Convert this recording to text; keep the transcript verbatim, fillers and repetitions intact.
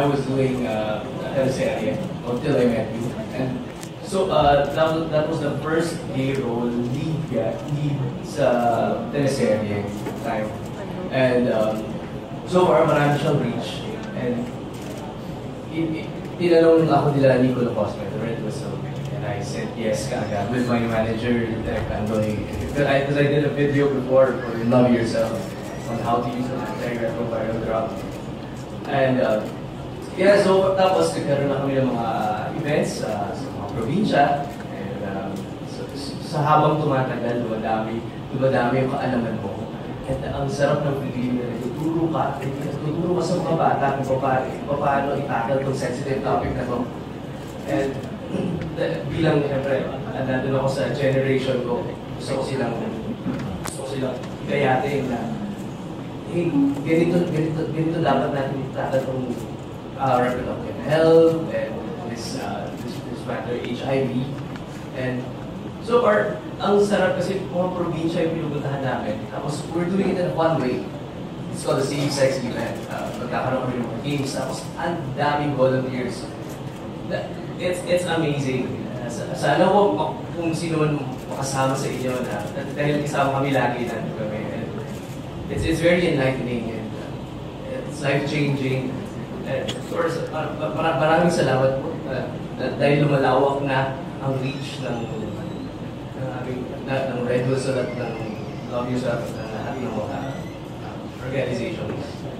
I was doing uh, teleserye until I met you. And so uh, that, was, that was the first gay role lead, yeah, lead sa teleserye time. And um, so far, marami siyang reach. And tinanong ako nila Nicolo Cosme, the Red Whistle. And I said yes kaagad with my manager, Derek Andoy. Because I, I did a video before for Love Yourself on how to use an antiretroviral drug. And uh, yeah, so tapos nagkaroon na kami ng mga events uh, sa mga probinsya. And um, so, sa habang tumatagal, dumadami, dumadami yung kaalaman mo. At ang sarap ng feeling na nagtuturo ka, nagtuturo ka sa mga bata kung paano i-tackle itong sensitive topic na to. And bilang, siyempre, nandun ako sa generation ko, gusto ko silang, gusto ko silang gayatin na, hey, ganito, ganito, ganito dapat natin i-tackle itong uh, reproductive health and this, uh, this, this matter, H I V. And so far, ang sarap kasi mga probinsya yung pinupuntahan namin. Tapos, we're doing it in a fun way. It's called a safe-sex event. Uh, magkakaroon kami ng mga games. Tapos, ang daming volunteers. It's it's amazing. Uh, sana ko kung sino man makasama sa inyo na dahil kasama kami lagi na kami. And it's it's very enlightening and uh, it's life-changing. And of course, mar mar maraming salamat po uh, dahil lumalawak na ang reach ng ng Red Whistle at ng Love Yourself at ng lahat ng mga organizations.